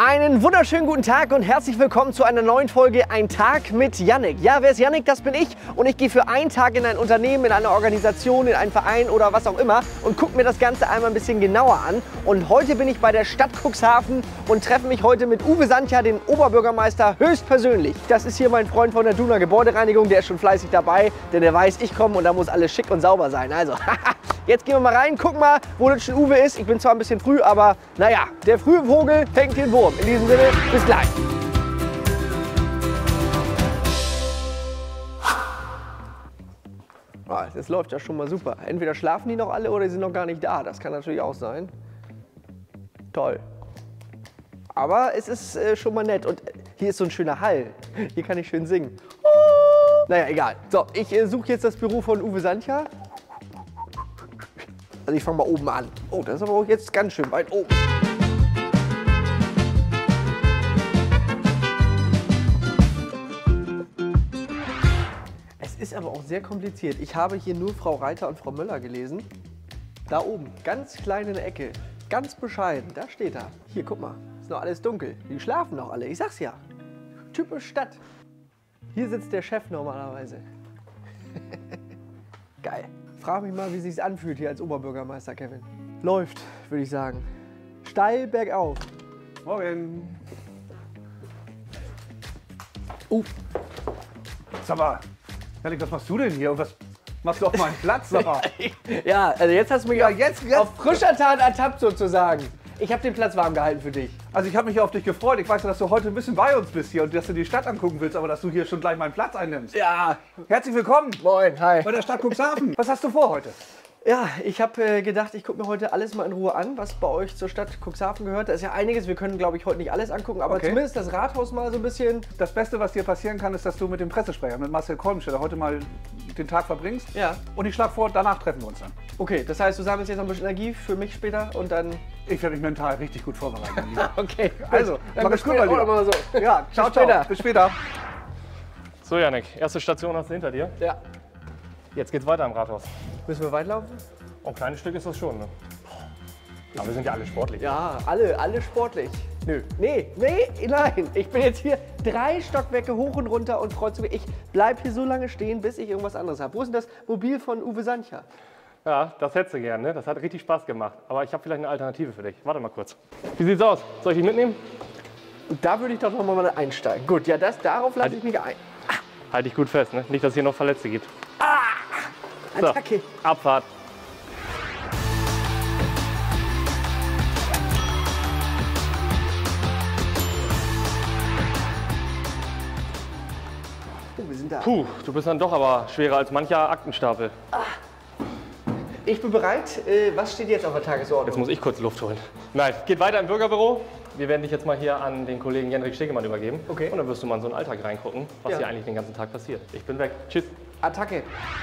Einen wunderschönen guten Tag und herzlich willkommen zu einer neuen Folge Ein Tag mit Yannick. Ja, wer ist Yannick? Das bin ich und ich gehe für einen Tag in ein Unternehmen, in eine Organisation, in einen Verein oder was auch immer und gucke mir das Ganze einmal ein bisschen genauer an. Und heute bin ich bei der Stadt Cuxhaven und treffe mich heute mit Uwe Santja, den Oberbürgermeister, höchstpersönlich. Das ist hier mein Freund von der Duna Gebäudereinigung, der ist schon fleißig dabei, denn der weiß, ich komme und da muss alles schick und sauber sein. Also, jetzt gehen wir mal rein, gucken mal, wo das schon Uwe ist. Ich bin zwar ein bisschen früh, aber naja, der frühe Vogel fängt den Wurm. In diesem Sinne, bis gleich. Das läuft ja schon mal super. Entweder schlafen die noch alle oder die sind noch gar nicht da. Das kann natürlich auch sein. Toll. Aber es ist schon mal nett. Und hier ist so ein schöner Hall. Hier kann ich schön singen. Naja, egal. So, ich suche jetzt das Büro von Uwe Santja. Also ich fange mal oben an. Oh, das ist aber auch jetzt ganz schön weit oben. Es ist aber auch sehr kompliziert. Ich habe hier nur Frau Reiter und Frau Möller gelesen. Da oben, ganz klein in der Ecke, ganz bescheiden, da steht er. Hier, guck mal, ist noch alles dunkel. Die schlafen noch alle, ich sag's ja. Typisch Stadt. Hier sitzt der Chef normalerweise. Geil. Frag mich mal, wie sich's anfühlt hier als Oberbürgermeister, Kevin. Läuft, würde ich sagen. Steil bergauf. Morgen. Sag mal, Yannick, was machst du denn hier? Und was machst du auf meinem Platz? Sag mal. Ja, also jetzt hast du mich Ja, auf, jetzt. auf frischer Tat ertappt sozusagen. Ich habe den Platz warm gehalten für dich. Also ich habe mich auf dich gefreut. Ich weiß ja, dass du heute ein bisschen bei uns bist hier und dass du die Stadt angucken willst, aber dass du hier schon gleich meinen Platz einnimmst. Ja. Herzlich willkommen Moin, hi. bei der Stadt Cuxhaven. Was hast du vor heute? Ja, ich habe gedacht, ich gucke mir heute alles mal in Ruhe an, was bei euch zur Stadt Cuxhaven gehört. Da ist ja einiges, wir können, glaube ich, heute nicht alles angucken, aber Okay. zumindest das Rathaus mal so ein bisschen. Das Beste, was dir passieren kann, ist, dass du mit dem Pressesprecher, mit Marcel Kolmstetter, heute mal den Tag verbringst. Ja. Und ich schlage vor, danach treffen wir uns dann. Okay, das heißt, du sammelst jetzt noch ein bisschen Energie für mich später und dann... Ich werde mich mental richtig gut vorbereiten. mein Lieber. Okay, Also, dann mach bis es gut, später. mein Lieber. Mal so. Ja, ciao, Bis später. ciao. Bis später. So, Yannick, erste Station hast du hinter dir. Ja. Jetzt geht's weiter im Rathaus. Müssen wir weit laufen? Oh, ein kleines Stück ist das schon, ne? Aber wir sind ja alle sportlich. Ja, alle sportlich. Nö. Nee, nein. Ich bin jetzt hier 3 Stockwerke hoch und runter und kreuz. Ich bleib hier so lange stehen, bis ich irgendwas anderes habe. Wo ist denn das Mobil von Uwe Santja? Ja, das hättest du gern, ne? Das hat richtig Spaß gemacht. Aber ich habe vielleicht eine Alternative für dich. Warte mal kurz. Wie sieht's aus? Soll ich dich mitnehmen? Da würde ich doch noch mal einsteigen. Gut, ja, darauf lasse ich mich ein. Halt dich gut fest, ne? Nicht, dass es hier noch Verletzte gibt. So, Attacke. Abfahrt. Oh, wir sind da. Puh, du bist dann doch aber schwerer als mancher Aktenstapel. Ich bin bereit. Was steht jetzt auf der Tagesordnung? Jetzt muss ich kurz Luft holen. Nein, geht weiter im Bürgerbüro. Wir werden dich jetzt mal hier an den Kollegen Jenrik Stegemann übergeben. Okay. Und dann wirst du mal in so einen Alltag reingucken, was Ja. hier eigentlich den ganzen Tag passiert. Ich bin weg. Tschüss. Attacke.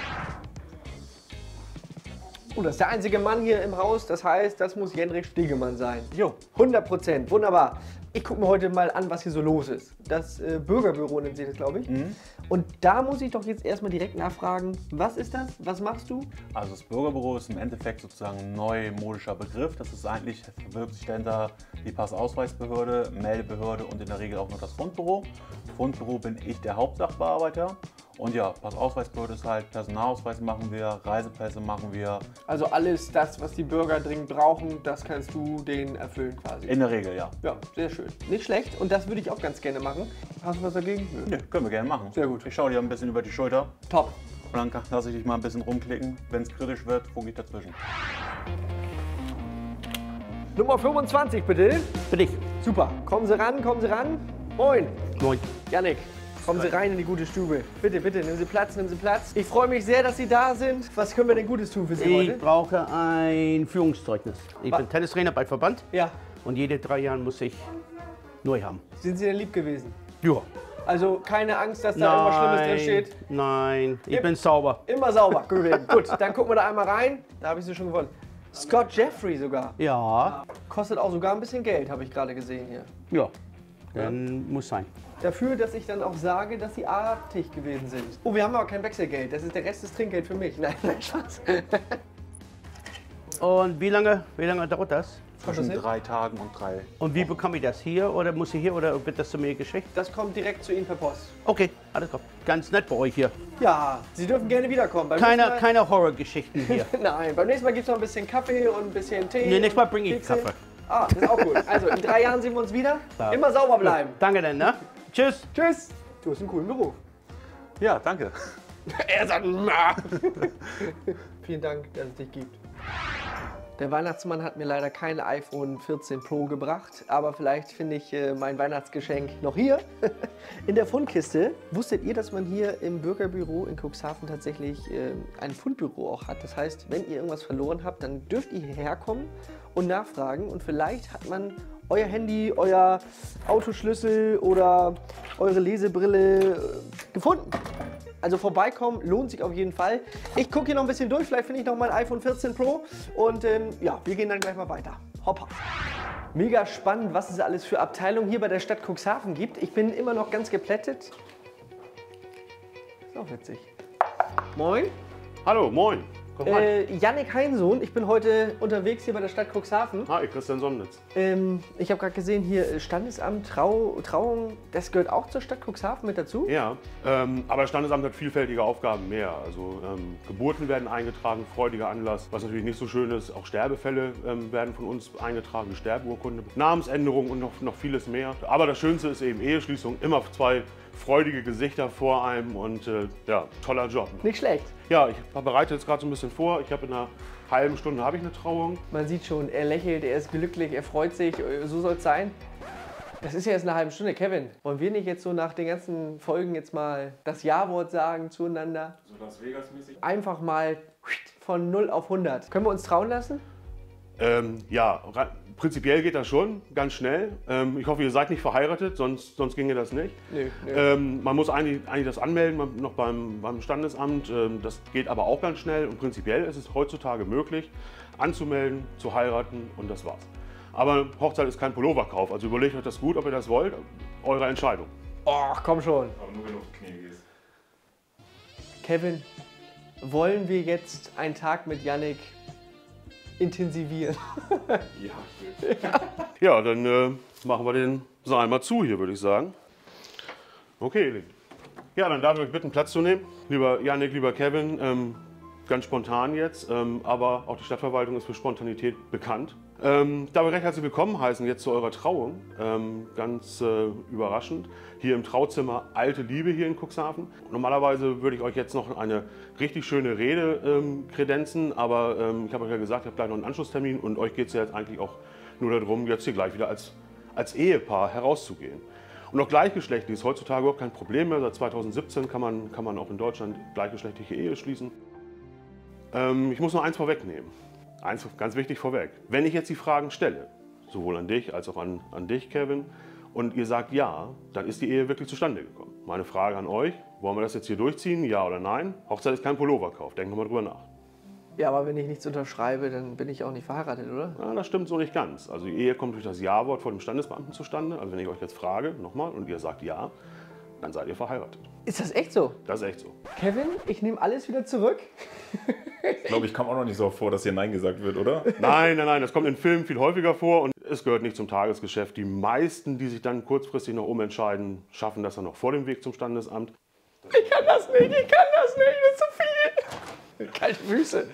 Oh, das ist der einzige Mann hier im Haus. Das heißt, das muss Jenrik Stegemann sein. Jo. 100%. Wunderbar. Ich gucke mir heute mal an, was hier so los ist. Das Bürgerbüro nennt sich das, glaube ich. Und da muss ich doch jetzt erstmal direkt nachfragen, was ist das? Was machst du? Also das Bürgerbüro ist im Endeffekt sozusagen ein neumodischer Begriff. Das ist eigentlich, verbirgt sich dahinter die Passausweisbehörde, Meldebehörde und in der Regel auch noch das Fundbüro. Fundbüro bin ich der Hauptsachbearbeiter. Und ja, Passausweisbehörde ist halt Personalausweis machen wir, Reisepässe machen wir. Also alles das, was die Bürger dringend brauchen, das kannst du denen erfüllen quasi. In der Regel, ja. Ja, sehr schön. Nicht schlecht und das würde ich auch ganz gerne machen. Hast du was dagegen? Nö, können wir gerne machen. Sehr gut. Ich schaue dir ein bisschen über die Schulter Top. und dann lasse ich dich mal ein bisschen rumklicken. Wenn es kritisch wird, funke ich dazwischen. Nummer 25 bitte. Für dich. Super. Kommen Sie ran, kommen Sie ran. Moin. Moin. Yannick, kommen Sie rein in die gute Stube. Bitte, bitte, nehmen Sie Platz, nehmen Sie Platz. Ich freue mich sehr, dass Sie da sind. Was können wir denn Gutes tun für Sie heute? Ich brauche ein Führungszeugnis. Ich bin Tennistrainer bei Verband Ja. und jede 3 Jahre muss ich neu haben. Sind Sie denn lieb gewesen? Ja. Also keine Angst, dass da irgendwas Schlimmes drin steht? Nein, ich bin sauber. Immer sauber. Gut, dann gucken wir da einmal rein. Da habe ich Sie schon gewonnen. Scott Jeffrey sogar. Ja, Kostet auch sogar ein bisschen Geld, habe ich gerade gesehen hier. ja, dann muss sein. Dafür, dass ich dann auch sage, dass Sie artig gewesen sind. Oh, wir haben aber kein Wechselgeld. Das ist der Rest des Trinkgeld für mich. Nein, Spaß. Und wie lange dauert das? Zwischen 3 Tagen und 3. Und wie bekomme ich das? Hier oder muss ich hier oder wird das zu mir geschickt? Das kommt direkt zu Ihnen per Post. Okay, alles klar. Ganz nett bei euch hier. Ja, Sie dürfen gerne wiederkommen. Beim nächsten Mal- Keine Horrorgeschichten hier. Nein, beim nächsten Mal gibt es noch ein bisschen Kaffee und ein bisschen Tee. Nee, nächstes Mal und bringe ich Kekse. Kaffee. Ah, das ist auch gut. Also in 3 Jahren sehen wir uns wieder. Immer sauber bleiben. Danke dann, ne? Tschüss. Tschüss. Du hast einen coolen Beruf. Ja, danke. Er sagt, na. Vielen Dank, dass es dich gibt. Der Weihnachtsmann hat mir leider kein iPhone 14 Pro gebracht, aber vielleicht finde ich mein Weihnachtsgeschenk noch hier in der Fundkiste. Wusstet ihr, dass man hier im Bürgerbüro in Cuxhaven tatsächlich ein Fundbüro auch hat? Das heißt, wenn ihr irgendwas verloren habt, dann dürft ihr hierher kommen und nachfragen und vielleicht hat man euer Handy, euer Autoschlüssel oder eure Lesebrille gefunden. Also vorbeikommen lohnt sich auf jeden Fall. Ich gucke hier noch ein bisschen durch, vielleicht finde ich noch mein iPhone 14 Pro und ja, wir gehen dann gleich mal weiter. Hoppa! Mega spannend, was es alles für Abteilungen hier bei der Stadt Cuxhaven gibt. Ich bin immer noch ganz geplättet. Ist auch witzig. Moin. Hallo, moin. Komm rein. Jannik Heinsohn, ich bin heute unterwegs hier bei der Stadt Cuxhaven. Hi, Christian Sonnitz. Ich habe gerade gesehen, hier Standesamt, Trauung, das gehört auch zur Stadt Cuxhaven mit dazu? Ja, aber das Standesamt hat vielfältige Aufgaben mehr. Also Geburten werden eingetragen, freudiger Anlass. Was natürlich nicht so schön ist, auch Sterbefälle werden von uns eingetragen, die Sterbeurkunde, Namensänderung und noch vieles mehr. Aber das Schönste ist eben Eheschließung, immer 2 freudige Gesichter vor einem und ja, toller Job. Nicht schlecht. Ja, ich bereite jetzt gerade so ein bisschen vor. Ich habe in einer halben Stunde habe ich eine Trauung. Man sieht schon, er lächelt, er ist glücklich, er freut sich, so soll es sein. Das ist ja jetzt eine halbe Stunde. Kevin, wollen wir nicht jetzt so nach den ganzen Folgen jetzt mal das Ja-Wort sagen zueinander? So Las Vegas-mäßig. Einfach mal von 0 auf 100. Können wir uns trauen lassen? Ja, prinzipiell geht das schon, ganz schnell. Ich hoffe, ihr seid nicht verheiratet, sonst ginge das nicht. Nö. Man muss eigentlich das anmelden, noch beim Standesamt. Das geht aber auch ganz schnell und prinzipiell ist es heutzutage möglich, anzumelden, zu heiraten und das war's. Aber Hochzeit ist kein Pulloverkauf, also überlegt euch das gut, ob ihr das wollt. Eure Entscheidung. Och, komm schon. Aber nur wenn du auf die Knie gehst. Kevin, wollen wir jetzt einen Tag mit Jannik intensivieren? Ja, dann machen wir den Saal mal zu hier, würde ich sagen. Okay, ihr Lieben. Ja, dann darf ich euch bitten, Platz zu nehmen. Lieber Jannik, lieber Kevin, ganz spontan jetzt, aber auch die Stadtverwaltung ist für Spontanität bekannt. Darf ich recht herzlich willkommen heißen jetzt zu eurer Trauung. Ganz überraschend. Hier im Trauzimmer Alte Liebe hier in Cuxhaven. Normalerweise würde ich euch jetzt noch eine richtig schöne Rede kredenzen, aber ich habe euch ja gesagt, ich habe gleich noch einen Anschlusstermin und euch geht es ja jetzt eigentlich auch nur darum, jetzt hier gleich wieder als Ehepaar herauszugehen. Und auch gleichgeschlechtlich ist heutzutage überhaupt kein Problem mehr. Seit 2017 kann man auch in Deutschland gleichgeschlechtliche Ehe schließen. Ich muss noch eins vorwegnehmen. Eins ganz wichtig vorweg. Wenn ich jetzt die Fragen stelle, sowohl an dich als auch an dich, Kevin, und ihr sagt ja, dann ist die Ehe wirklich zustande gekommen. Meine Frage an euch, wollen wir das jetzt hier durchziehen, ja oder nein? Hochzeit ist kein Pulloverkauf, denkt nochmal drüber nach. Ja, aber wenn ich nichts unterschreibe, dann bin ich auch nicht verheiratet, oder? Ja, das stimmt so nicht ganz. Also die Ehe kommt durch das Ja-Wort vor dem Standesbeamten zustande. Also wenn ich euch jetzt frage, nochmal, und ihr sagt ja, dann seid ihr verheiratet. Ist das echt so? Das ist echt so. Kevin, ich nehme alles wieder zurück. Ich glaube, ich kam auch noch nicht so oft vor, dass hier Nein gesagt wird, oder? Nein, das kommt in Filmen viel häufiger vor und es gehört nicht zum Tagesgeschäft. Die meisten, die sich dann kurzfristig noch umentscheiden, schaffen das dann noch vor dem Weg zum Standesamt. Ich kann das nicht, das ist zu viel. Kalte Füße.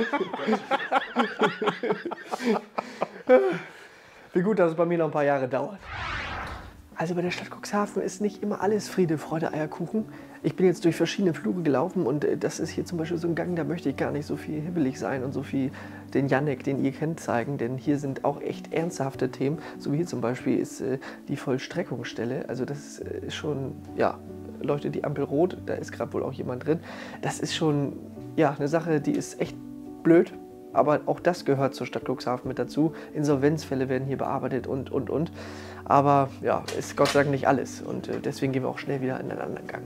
Wie gut, dass es bei mir noch ein paar Jahre dauert. Also bei der Stadt Cuxhaven ist nicht immer alles Friede, Freude, Eierkuchen. Ich bin jetzt durch verschiedene Flure gelaufen und das ist hier zum Beispiel so ein Gang, da möchte ich gar nicht so viel hibbelig sein und so viel den Jannik, den ihr kennt, zeigen. Denn hier sind auch echt ernsthafte Themen. So wie hier zum Beispiel ist die Vollstreckungsstelle. Also das ist schon, ja, leuchtet die Ampel rot, da ist gerade wohl auch jemand drin. Das ist schon, ja, eine Sache, die ist echt blöd. Aber auch das gehört zur Stadt Cuxhaven mit dazu. Insolvenzfälle werden hier bearbeitet und. Aber ja, ist Gott sei Dank nicht alles. Und deswegen gehen wir auch schnell wieder in einen anderen Gang.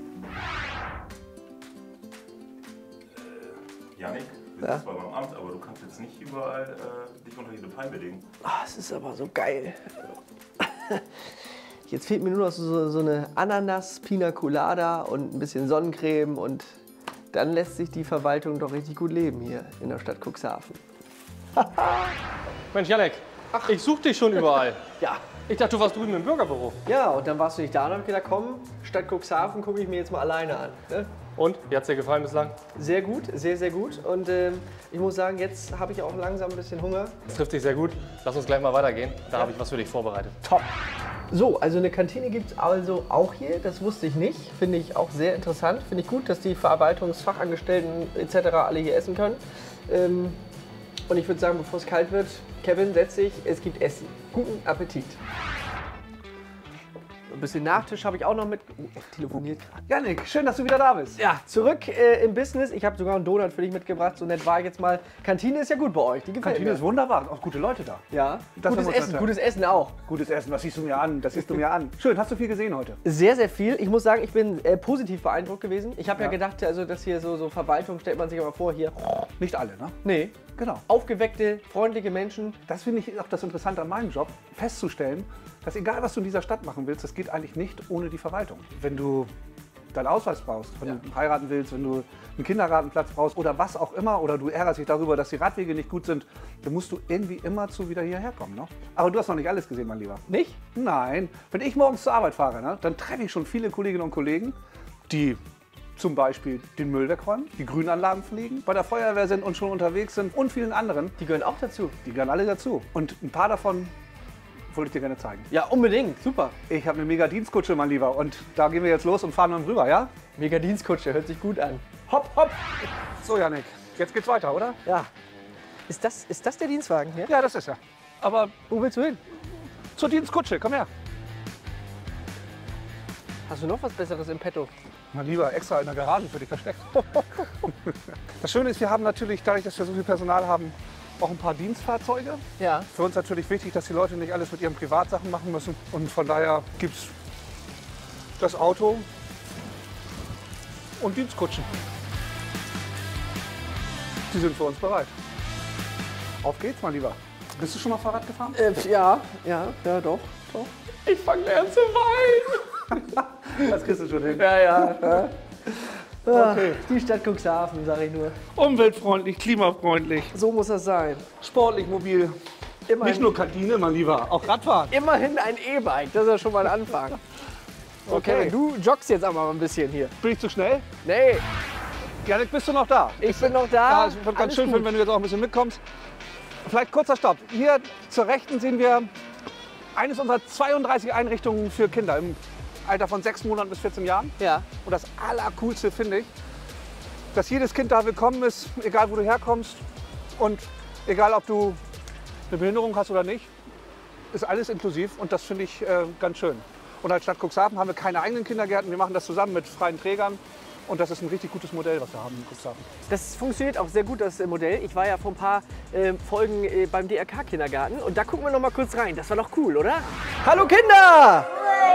Jannik, du bist zwar beim Amt, aber du kannst jetzt nicht überall dich unter diese Palme legen. Es ist aber so geil. Jetzt fehlt mir nur noch so eine Ananas, Pina Colada und ein bisschen Sonnencreme und dann lässt sich die Verwaltung doch richtig gut leben hier in der Stadt Cuxhaven. Mensch, Jannik, Ach, ich suche dich schon überall. Ja. Ich dachte, du warst drüben im Bürgerbüro. Ja, und dann warst du nicht da und hab ich gedacht, komm, statt Cuxhaven gucke ich mir jetzt mal alleine an. Ne? Und? Wie hat's dir gefallen bislang? Sehr gut, sehr, sehr gut. Und ich muss sagen, jetzt habe ich auch langsam ein bisschen Hunger. Das trifft dich sehr gut. Lass uns gleich mal weitergehen. Da habe ich was für dich vorbereitet. Top. So, also eine Kantine gibt es also auch hier. Das wusste ich nicht. Finde ich auch sehr interessant. Finde ich gut, dass die Verarbeitungsfachangestellten etc. alle hier essen können. Und ich würde sagen, bevor es kalt wird, Kevin, setz dich, es gibt Essen. Guten Appetit. Ein bisschen Nachtisch habe ich auch noch mit. Oh, er telefoniert gerade. Jannik, schön, dass du wieder da bist. Ja, zurück im Business. Ich habe sogar einen Donut für dich mitgebracht. So nett war ich jetzt mal. Kantine ist ja gut bei euch. Die gefällt Kantine mir. ist wunderbar. Auch gute Leute da. Ja, Das gutes haben wir uns Essen. verstanden. Gutes Essen auch. Gutes Essen, was siehst du mir an? Das siehst du mir an. Schön, hast du viel gesehen heute? Sehr, sehr viel. Ich muss sagen, ich bin positiv beeindruckt gewesen. Ich habe ja gedacht, also das hier so Verwaltung stellt man sich aber vor hier. Nicht alle, ne? Nee. Genau. Aufgeweckte, freundliche Menschen. Das finde ich auch das Interessante an meinem Job, festzustellen, dass egal, was du in dieser Stadt machen willst, das geht eigentlich nicht ohne die Verwaltung. Wenn du deinen Ausweis brauchst, wenn du heiraten willst, wenn du einen Kindergartenplatz brauchst oder was auch immer, oder du ärgerst dich darüber, dass die Radwege nicht gut sind, dann musst du irgendwie immer wieder hierher kommen. Ne? Aber du hast noch nicht alles gesehen, mein Lieber. Nicht? Nein. Wenn ich morgens zur Arbeit fahre, ne, dann treffe ich schon viele Kolleginnen und Kollegen, die zum Beispiel den Müll wegräumen, die Grünanlagen pflegen, bei der Feuerwehr sind und schon unterwegs sind und vielen anderen. Die gehören auch dazu. Die gehören alle dazu. Und ein paar davon wollte ich dir gerne zeigen. Ja, unbedingt. Super. Ich habe eine mega Dienstkutsche, mein Lieber. Und da gehen wir jetzt los und fahren dann rüber, ja? Mega Dienstkutsche, hört sich gut an. Hopp, hopp. So, Jannik, jetzt geht's weiter, oder? Ja. Ist das der Dienstwagen hier? Ja, das ist er. Aber Wo willst du hin? zur Dienstkutsche, komm her. Hast du noch was Besseres im Petto? Mein Lieber, extra in der Garage für dich versteckt. Das Schöne ist, wir haben natürlich, dadurch, dass wir so viel Personal haben, auch ein paar Dienstfahrzeuge. Ja. Für uns natürlich wichtig, dass die Leute nicht alles mit ihren Privatsachen machen müssen. Und von daher gibt es das Auto und Dienstkutschen. Die sind für uns bereit. Auf geht's, mein Lieber. Bist du schon mal Fahrrad gefahren? Ja, doch. Ich fange an zu weinen. Das kriegst du schon hin. Ja. Okay. Die Stadt Cuxhaven, sag ich nur. Umweltfreundlich, klimafreundlich, So muss das sein. sportlich, mobil. Immerhin, Nicht nur Kantine, mein Lieber, auch Radfahren. immerhin ein E-Bike, das ist ja schon mal ein Anfang. Okay, du joggst jetzt aber mal ein bisschen hier. Bin ich zu schnell? Nee, Janik, bist du noch da? ich bin noch da. Ja, es wird ganz Alles schön gut. finden, wenn du jetzt auch ein bisschen mitkommst. Vielleicht kurzer Stopp. Hier zur Rechten sehen wir eines unserer 32 Einrichtungen für Kinder im Alter von 6 Monaten bis 14 Jahren. Ja. Und das Allercoolste finde ich, dass jedes Kind da willkommen ist, egal wo du herkommst und egal ob du eine Behinderung hast oder nicht, ist alles inklusiv und das finde ich ganz schön. Und als Stadt Cuxhaven haben wir keine eigenen Kindergärten, wir machen das zusammen mit freien Trägern und das ist ein richtig gutes Modell, was wir haben in Cuxhaven. Das funktioniert auch sehr gut, das Modell. Ich war ja vor ein paar Folgen beim DRK-Kindergarten und da gucken wir noch mal kurz rein. Das war doch cool, oder? Hallo Kinder!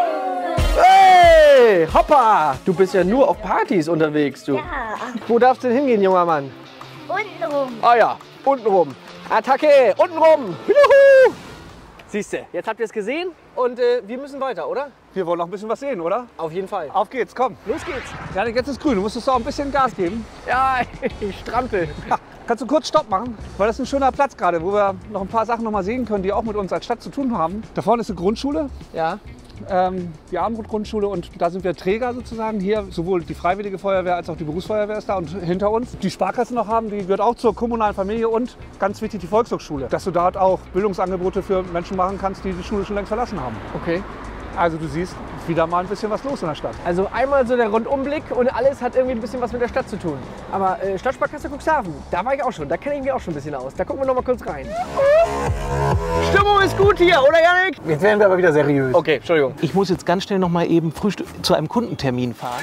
Hey! Hoppa! Du bist ja nur auf Partys unterwegs, du. Ja, Wo darfst du denn hingehen, junger Mann? untenrum. Ah ja, untenrum. Attacke, untenrum. Juhu! Siehst du, jetzt habt ihr es gesehen und wir müssen weiter, oder? Wir wollen noch ein bisschen was sehen, oder? Auf jeden Fall. Auf geht's, komm. Los geht's. Janik, jetzt ist grün, du musst uns auch ein bisschen Gas geben. Ja, ich strampel. Ja, kannst du kurz Stopp machen? Weil das ist ein schöner Platz gerade, wo wir noch ein paar Sachen noch mal sehen können, die auch mit uns als Stadt zu tun haben. Da vorne ist eine Grundschule, Ja. die Abendrot-Grundschule, und da sind wir Träger sozusagen. Hier sowohl die Freiwillige Feuerwehr als auch die Berufsfeuerwehr ist da, und hinter uns die Sparkasse noch haben, die gehört auch zur kommunalen Familie, und ganz wichtig die Volkshochschule, dass du dort auch Bildungsangebote für Menschen machen kannst, die die Schule schon längst verlassen haben. Okay. Also du siehst, wieder mal ein bisschen was los in der Stadt. Also einmal so der Rundumblick und alles hat irgendwie ein bisschen was mit der Stadt zu tun. Aber Stadtsparkasse Cuxhaven, da war ich auch schon, da kenne ich mich auch schon ein bisschen aus. Da gucken wir noch mal kurz rein. Stimmung ist gut hier, oder Janik? Jetzt werden wir aber wieder seriös. Okay, Entschuldigung. Ich muss jetzt ganz schnell noch mal eben Frühstück zu einem Kundentermin fahren.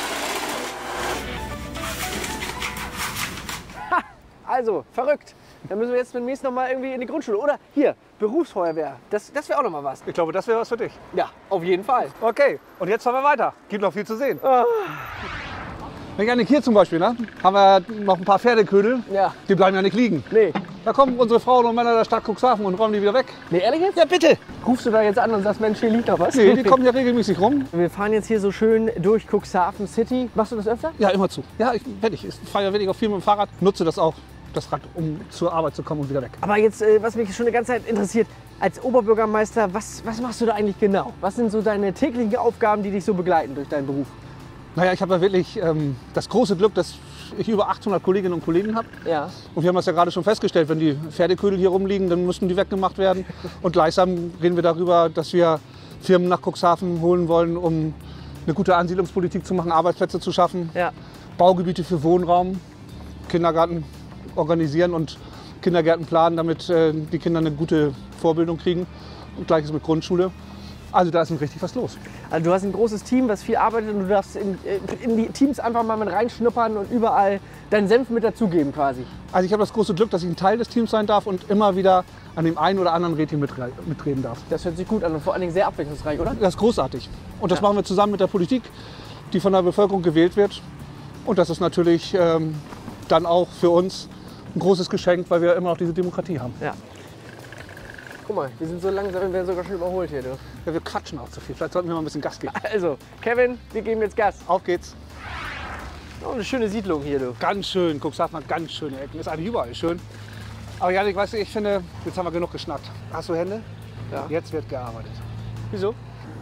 Also, verrückt. Dann müssen wir jetzt demnächst noch mal irgendwie in die Grundschule. Oder hier, Berufsfeuerwehr. Das wäre auch noch mal was. Ich glaube, das wäre was für dich. Ja, auf jeden Fall. Okay, und jetzt fahren wir weiter. Gibt noch viel zu sehen. Janik, hier zum Beispiel, ne, haben wir noch ein paar Pferdeködel. Ja. Die bleiben ja nicht liegen. Nee. Da kommen unsere Frauen und Männer der Stadt Cuxhaven und räumen die wieder weg. Nee, ehrlich jetzt? Ja, bitte. Rufst du da jetzt an und sagst, Mensch, hier liegt noch was? Nee, die kommen ja regelmäßig rum. Wir fahren jetzt hier so schön durch Cuxhaven City. Machst du das öfter? Ja, immer zu. Ja, ich fahre ja wenig auch viel mit dem Fahrrad, nutze das auch das Rad, um zur Arbeit zu kommen und wieder weg. Aber jetzt, was mich schon die ganze Zeit interessiert, als Oberbürgermeister, was machst du da eigentlich genau? Was sind so deine täglichen Aufgaben, die dich so begleiten durch deinen Beruf? Naja, ich habe ja wirklich das große Glück, dass ich über 800 Kolleginnen und Kollegen habe. Ja. Und wir haben das ja gerade schon festgestellt, wenn die Pferdeködel hier rumliegen, dann müssen die weggemacht werden. Und gleichsam reden wir darüber, dass wir Firmen nach Cuxhaven holen wollen, um eine gute Ansiedlungspolitik zu machen, Arbeitsplätze zu schaffen, Ja. Baugebiete für Wohnraum, Kindergarten organisieren und Kindergärten planen, damit die Kinder eine gute Vorbildung kriegen. Und gleiches mit Grundschule. Also da ist richtig was los. Also du hast ein großes Team, was viel arbeitet und du darfst in die Teams einfach mal mit reinschnuppern und überall deinen Senf mit dazugeben quasi. Also ich habe das große Glück, dass ich ein Teil des Teams sein darf und immer wieder an dem einen oder anderen Rädchen mitreden darf. Das hört sich gut an und vor allen Dingen sehr abwechslungsreich, oder? Das ist großartig. Und das machen wir zusammen mit der Politik, die von der Bevölkerung gewählt wird. Und das ist natürlich dann auch für uns ein großes Geschenk, weil wir immer noch diese Demokratie haben. Ja. Guck mal, wir sind so langsam, wir werden sogar schon überholt hier, du. Ja, wir quatschen auch zu viel. Vielleicht sollten wir mal ein bisschen Gas geben. Also, Kevin, wir geben jetzt Gas. Auf geht's. Oh, eine schöne Siedlung hier, du. Ganz schön. Cuxhaven hat ganz schöne Ecken. Ist eigentlich überall schön. Aber Janik, weißt du, ich finde, jetzt haben wir genug geschnackt. Hast du Hände? Ja. Jetzt wird gearbeitet. Wieso?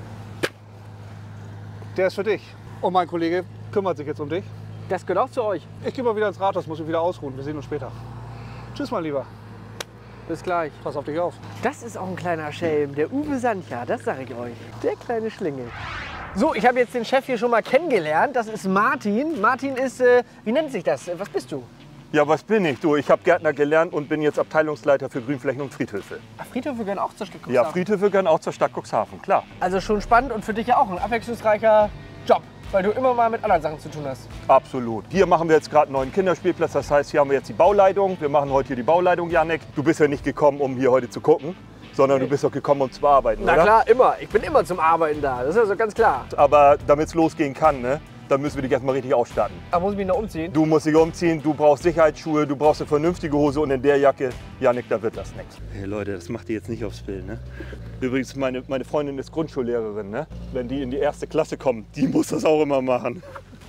Der ist für dich. Und mein Kollege kümmert sich jetzt um dich. Das gehört auch zu euch. Ich gehe mal wieder ins Rathaus, muss mich wieder ausruhen. Wir sehen uns später. Tschüss, mein Lieber. Bis gleich. Pass auf dich auf. Das ist auch ein kleiner Schelm, der Uwe Sancha, das sage ich euch. Der kleine Schlingel. So, ich habe jetzt den Chef hier schon mal kennengelernt. Das ist Martin. Martin ist, wie nennt sich das? Was bist du? Ja, was bin ich? Du, ich habe Gärtner gelernt und bin jetzt Abteilungsleiter für Grünflächen und Friedhöfe. Ach, Friedhöfe gehören auch zur Stadt Cuxhaven. Ja, Friedhöfe gehören auch zur Stadt Cuxhaven, klar. Also schon spannend und für dich ja auch ein abwechslungsreicher Job, weil du immer mal mit anderen Sachen zu tun hast. Absolut. Hier machen wir jetzt gerade einen neuen Kinderspielplatz. Das heißt, hier haben wir jetzt die Bauleitung. Wir machen heute hier die Bauleitung, Janik. Du bist ja nicht gekommen, um hier heute zu gucken, sondern du bist doch gekommen, um zu arbeiten, Na oder? klar, immer. Ich bin immer zum Arbeiten da. Das ist also ganz klar. Aber damit es losgehen kann, ne, dann müssen wir dich erstmal richtig ausstatten. Da muss ich mich noch umziehen. Du musst dich umziehen, du brauchst Sicherheitsschuhe, du brauchst eine vernünftige Hose und in der Jacke, Janik, da wird das nichts. Hey Leute, das macht ihr jetzt nicht aufs Bild, ne? Übrigens, meine Freundin ist Grundschullehrerin, ne? Wenn die in die 1. Klasse kommen, die muss das auch immer machen.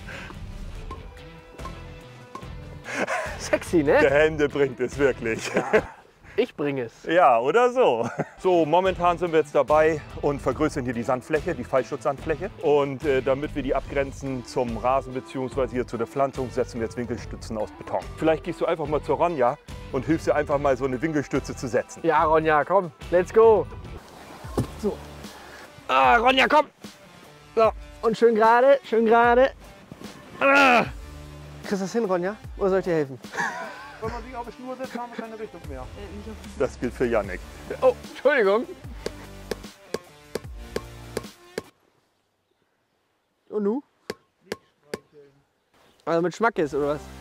Sexy, ne? Der Hände bringt es wirklich. Ich bringe es. Ja, oder so. So, momentan sind wir jetzt dabei und vergrößern hier die Sandfläche, die Fallschutzsandfläche. Und damit wir die abgrenzen zum Rasen bzw. hier zu der Pflanzung, setzen wir jetzt Winkelstützen aus Beton. Vielleicht gehst du einfach mal zur Ronja und hilfst dir einfach mal so eine Winkelstütze zu setzen. Ja, Ronja, komm, let's go. So. Ah, Ronja, komm. So, und schön gerade, schön gerade. Ah. Kriegst du das hin, Ronja? Oder soll ich dir helfen? Wenn man sich auf die Schnur setzt, haben wir keine Richtung mehr. Das gilt für Janik. Oh, Entschuldigung. Und nu? Also mit Schmackes oder was?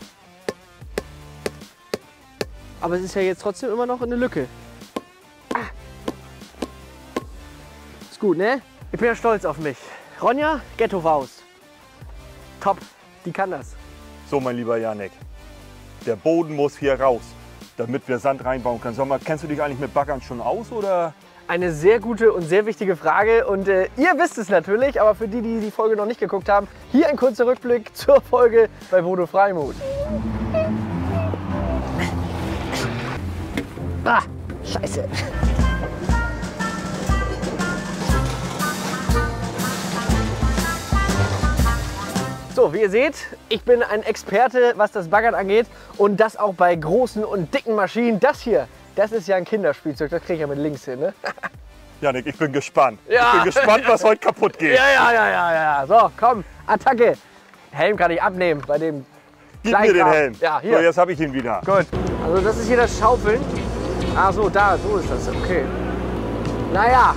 Aber es ist ja jetzt trotzdem immer noch eine Lücke. Ah. Ist gut, ne? Ich bin ja stolz auf mich. Ronja, Ghetto-Faust. Top, die kann das. So, mein lieber Janik, der Boden muss hier raus, damit wir Sand reinbauen können. Sag mal, kennst du dich eigentlich mit Baggern schon aus, oder? Eine sehr gute und sehr wichtige Frage und ihr wisst es natürlich, aber für die, die die Folge noch nicht geguckt haben, hier ein kurzer Rückblick zur Folge bei Bodo Freimut. Ah, scheiße. So, wie ihr seht, ich bin ein Experte, was das Baggern angeht und das auch bei großen und dicken Maschinen. Das hier, das ist ja ein Kinderspielzeug, das kriege ich ja mit links hin, ne? Janik, ich bin gespannt. Ja. Ich bin gespannt, was heute kaputt geht. Ja. So, komm, Attacke. Helm kann ich abnehmen bei dem Gib mir den Helm. Ja, hier. So, jetzt habe ich ihn wieder. Gut. Also das ist hier das Schaufeln. Ach so, da, so ist das. Okay. Naja.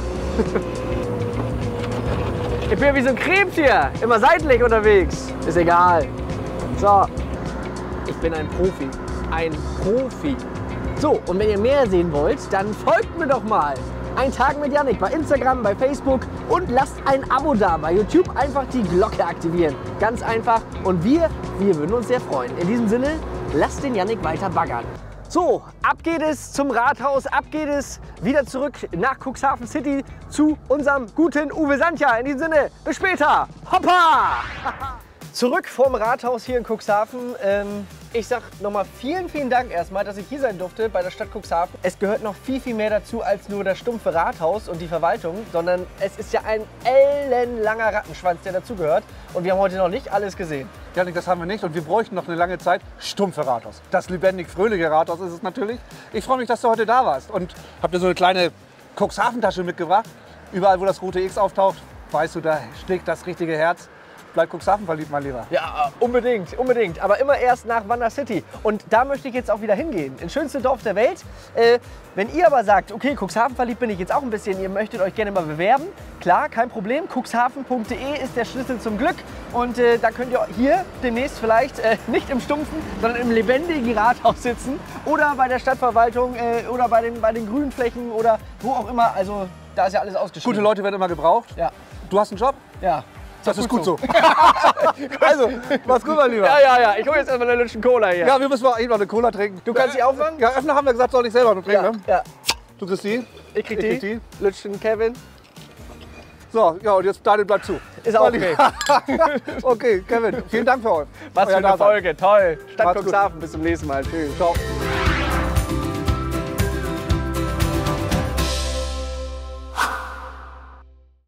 Ich bin ja wie so ein Krebs hier. Immer seitlich unterwegs. Ist egal. So. Ich bin ein Profi. Ein Profi. So, und wenn ihr mehr sehen wollt, dann folgt mir doch mal. Ein Tag mit Janik bei Instagram, bei Facebook und lasst ein Abo da. Bei YouTube einfach die Glocke aktivieren. Ganz einfach. Und wir würden uns sehr freuen. In diesem Sinne, lasst den Janik weiter baggern. So, ab geht es zum Rathaus, ab geht es wieder zurück nach Cuxhaven City zu unserem guten Uwe Sancha. In diesem Sinne, bis später. Hoppa! Zurück vorm Rathaus hier in Cuxhaven. Ich sag nochmal vielen Dank erstmal, dass ich hier sein durfte bei der Stadt Cuxhaven. Es gehört noch viel mehr dazu als nur das stumpfe Rathaus und die Verwaltung, sondern es ist ja ein ellenlanger Rattenschwanz, der dazugehört. Und wir haben heute noch nicht alles gesehen. Janik, das haben wir nicht und wir bräuchten noch eine lange Zeit. Stumpfe Rathaus. Das lebendig-fröhliche Rathaus ist es natürlich. Ich freue mich, dass du heute da warst und habe dir so eine kleine Cuxhaven-Tasche mitgebracht. Überall, wo das rote X auftaucht, weißt du, da schlägt das richtige Herz. Bleib Cuxhaven verliebt, mein Lieber. Ja, unbedingt, unbedingt. Aber immer erst nach Wanner City. Und da möchte ich jetzt auch wieder hingehen. Ins schönste Dorf der Welt. Wenn ihr aber sagt, okay, Cuxhaven verliebt bin ich jetzt auch ein bisschen, ihr möchtet euch gerne mal bewerben, klar, kein Problem. Cuxhaven.de ist der Schlüssel zum Glück. Und da könnt ihr hier demnächst vielleicht nicht im stumpfen, sondern im lebendigen Rathaus sitzen. Oder bei der Stadtverwaltung oder bei den Grünflächen oder wo auch immer. Also da ist ja alles ausgeschrieben. Gute Leute werden immer gebraucht. Ja. Du hast einen Job? Ja. Das ist gut so. Also, mach's gut, mein Lieber. Ja. Ich hole jetzt erstmal eine Lütschen Cola hier. Ja, wir müssen mal eben noch eine Cola trinken. Du kannst sie aufmachen? Ja, öffnen haben wir gesagt, soll ich selber noch trinken. Ja. Ne? Ja. Du kriegst die. Ich krieg die. Lütschen Kevin. So, ja, und jetzt Daniel bleibt zu. Ist auch okay. Okay, Kevin, vielen Dank für euch. Was für eine Dasein. Folge, toll. Stadt Macht's gut. Cuxhaven, bis zum nächsten Mal. Tschüss. Ciao.